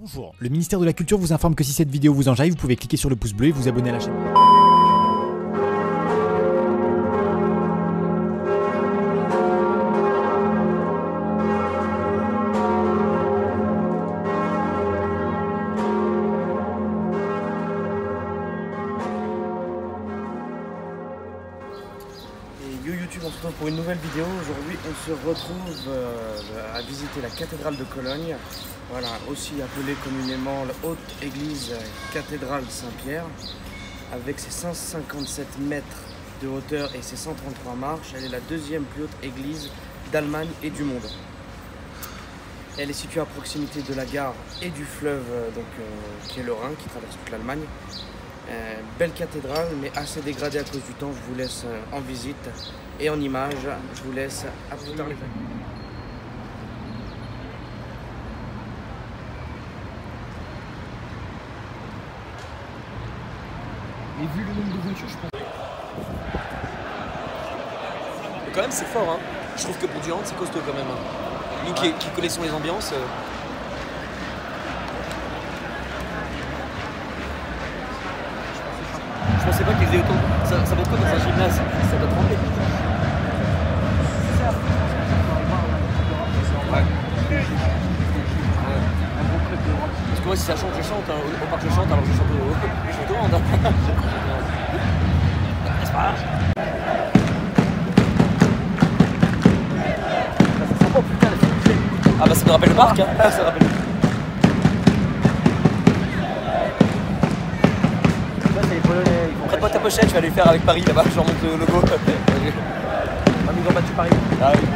Bonjour, le ministère de la Culture vous informe que si cette vidéo vous enjaille, vous pouvez cliquer sur le pouce bleu et vous abonner à la chaîne. Yo YouTube, on se retrouve pour une nouvelle vidéo. Aujourd'hui on se retrouve à visiter la cathédrale de Cologne, voilà, aussi appelée communément la haute église cathédrale Saint-Pierre, avec ses 157 mètres de hauteur et ses 133 marches. Elle est la deuxième plus haute église d'Allemagne et du monde. Elle est située à proximité de la gare et du fleuve qui est le Rhin, qui traverse toute l'Allemagne. Belle cathédrale, mais assez dégradée à cause du temps. Je vous laisse en visite et en image. Je vous laisse à plus tard les amis. Et vu le nombre de voitures, je pense. Mais quand même, c'est fort, hein. Je trouve que pour du hand, c'est costaud quand même. Nous qui connaissons les ambiances. Je pensais pas qu'ils faisaient autant. Ça vaut quoi dans un gymnase? Ça doit trembler. Ouais. Parce que moi, si ça chante, je chante. Hein. Au parc, je chante, alors je chante au hand. Hein. C'est pas grave. Oh putain, ah bah ça me rappelle le parc, hein. Ça me rappelle. Prête pas ta pochette, je vais aller le faire avec Paris là-bas, je leur montre le logo. Ah, mais ils ont battu Paris. Ah oui.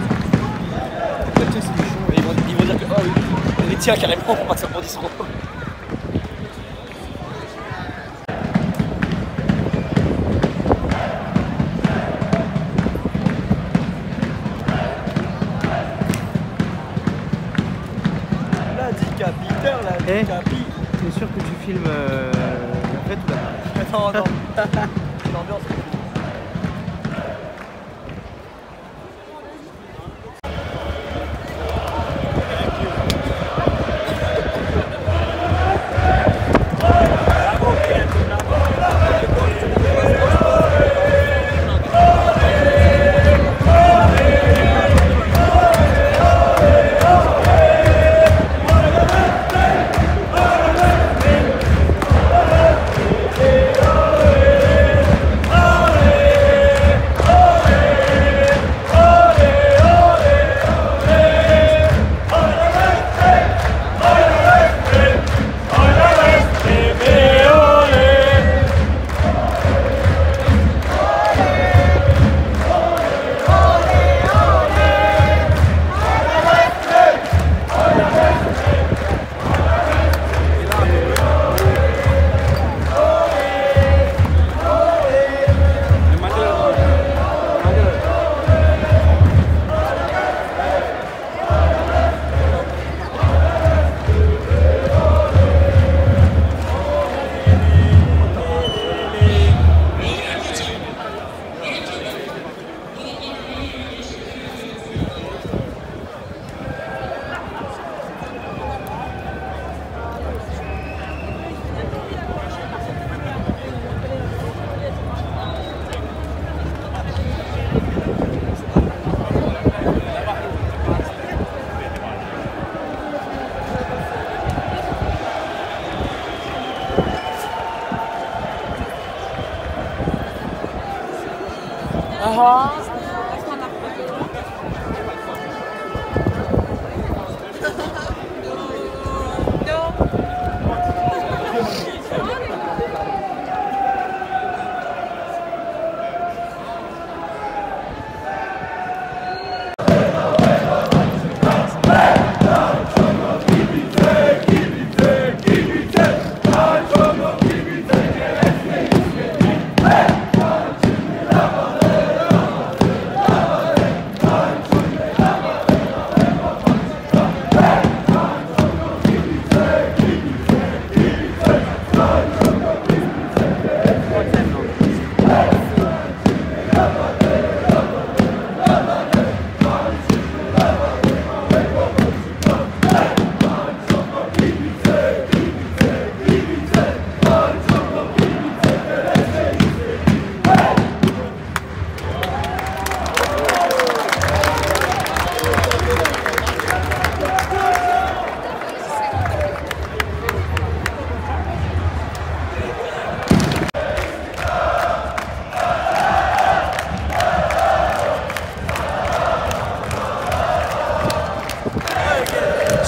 Ils vont dire que, oh oui, on les tient carrément pour pas que ça rebondisse trop. La décapiteur, la décapi. T'es sûr que tu filmes la fête ou la... Non, non. L'ambiance.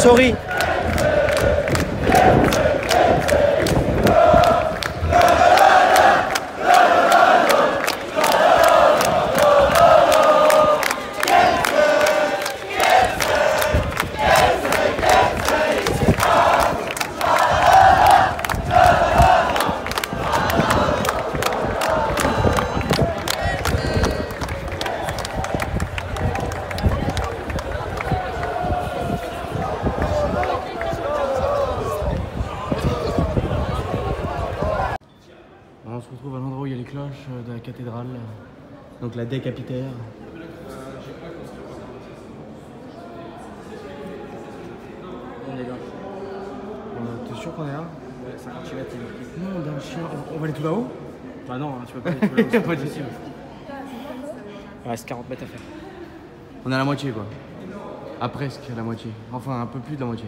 Sorry. On se retrouve à l'endroit où il y a les cloches de la cathédrale, donc la décapitaire. On est là. T'es sûr qu'on est là? Ouais, 50 mètres. Non, dans le chien. On va aller tout là-haut? Bah non, tu peux pas aller tout là-haut, c'est pas possible. Il reste 40 mètres à faire. On est à la moitié quoi. À presque à la moitié. Enfin un peu plus de la moitié.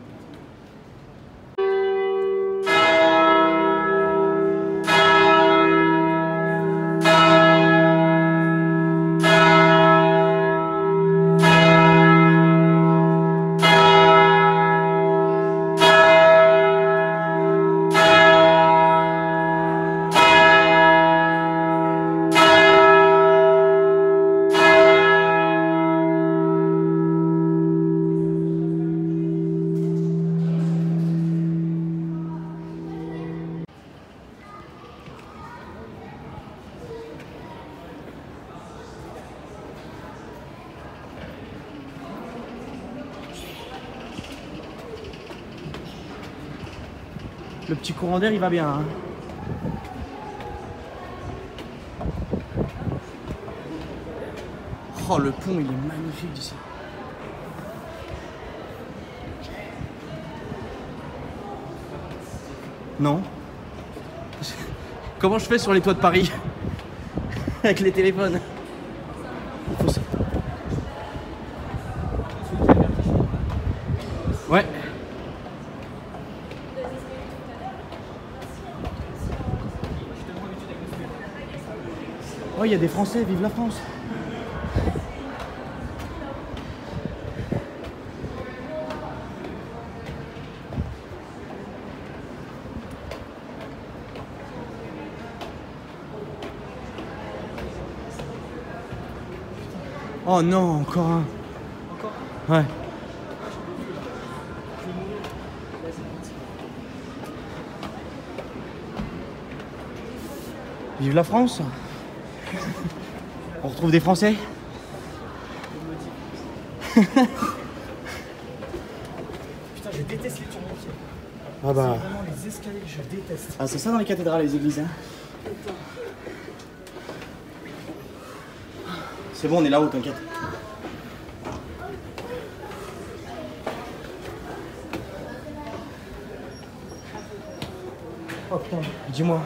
Le petit courant d'air il va bien hein. Oh le pont il est magnifique d'ici. Non. Comment je fais sur les toits de Paris avec les téléphones? Il faut ça. Ouais. Oh, il y a des Français, vive la France! Oh non, encore un! Encore? Ouais. Vive la France! On retrouve des Français. Putain, je déteste les tourniquets. Ah bah. C'est vraiment les escaliers que je déteste. Ah, c'est ça dans les cathédrales, les églises. Hein. C'est bon, on est là-haut, t'inquiète. Oh putain, dis-moi.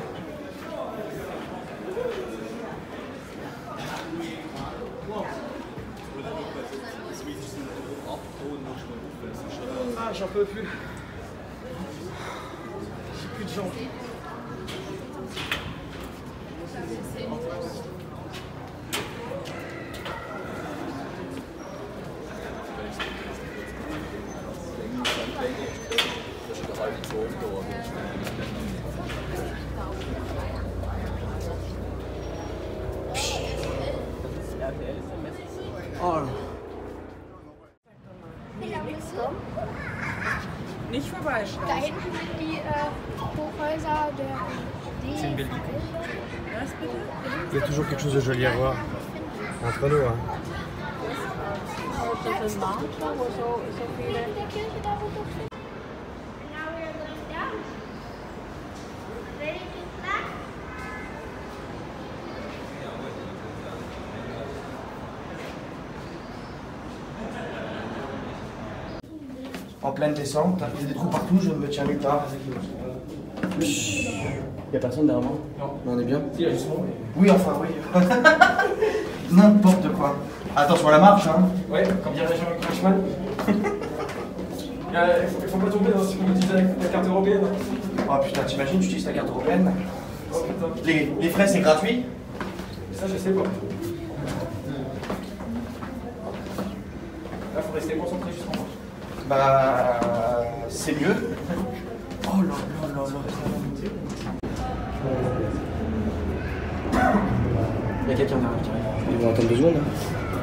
Ah, j'en peux plus. J'ai plus de jambes. Oh là. Nicht vorbeischauen. Da hinten sind die Hochhäuser der C'est une belle icône. Was bitte? Il y a toujours quelque chose de joli à voir. Entre nous, hein. Das ist ein Markt, wo so viele... in der Kirche da wo du bist. En pleine descente, il y a des trous partout, je me tiens nulle part. Il y a personne derrière moi? Non. On est bien? Si, là, justement. Oui, enfin, oui. N'importe quoi. Attention à la marche, hein. Ouais, comme dirait Jean-Luc Reichmann. Il faut pas tomber dans ce qu'on utilise avec la carte européenne. Oh putain, t'imagines, tu utilises ta carte européenne. Oh putain. Les frais, c'est gratuit? Ça, je sais pas. Là, faut rester concentré jusqu'en marche. Bah, c'est mieux. Oh là là là là. Il y a quelqu'un derrière qui arrive. Ils vont attendre 2 secondes. Hein.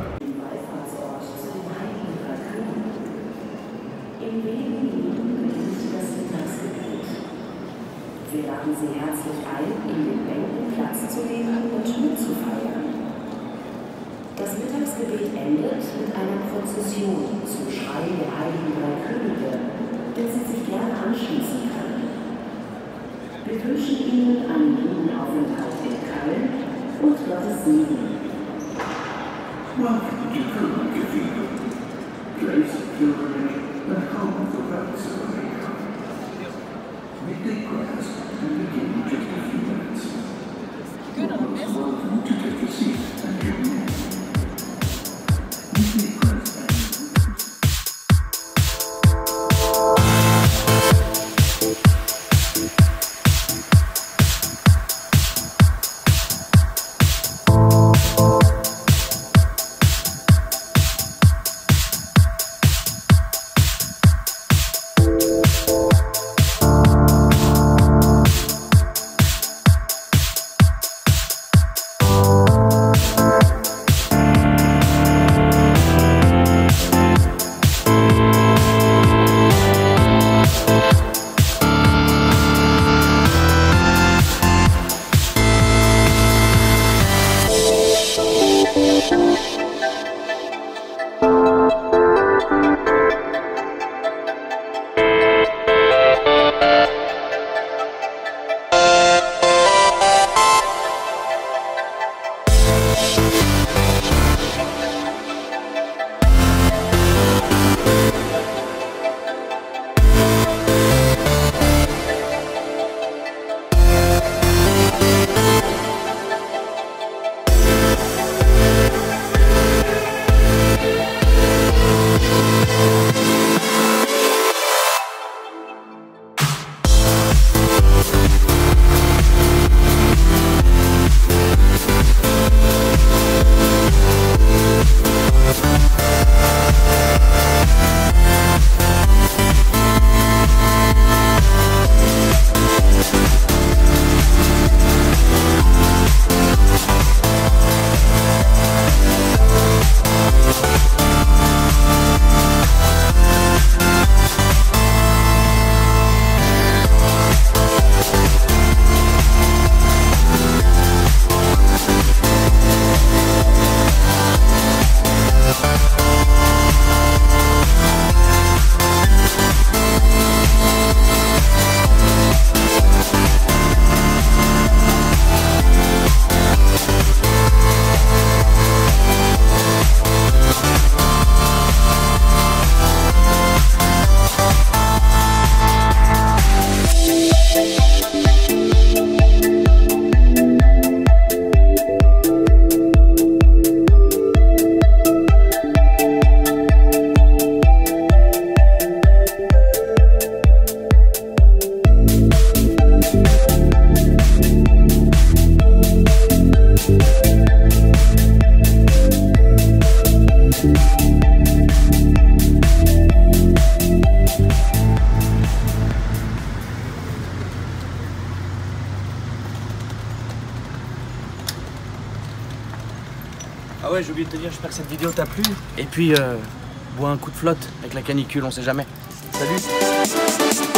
Wir laden Sie herzlich ein, in den Bänken Platz zu nehmen und mitzufeiern. Das Mittagsgebet endet mit einer Prozession zum Schrein der Heiligen Drei Könige, der Sie sich gerne anschließen können. Wir wünschen Ihnen einen guten Aufenthalt in Köln und Gottes Segen. Welcome to Köln Cathedral, place of pilgrimage and home of the relics of America. Midday prayers and begin in just a few minutes. You're most welcome to take a seat and join in. Midday prayers. Ah ouais, j'ai oublié de te dire, j'espère que cette vidéo t'a plu. Et puis, bois un coup de flotte avec la canicule, on sait jamais. Salut!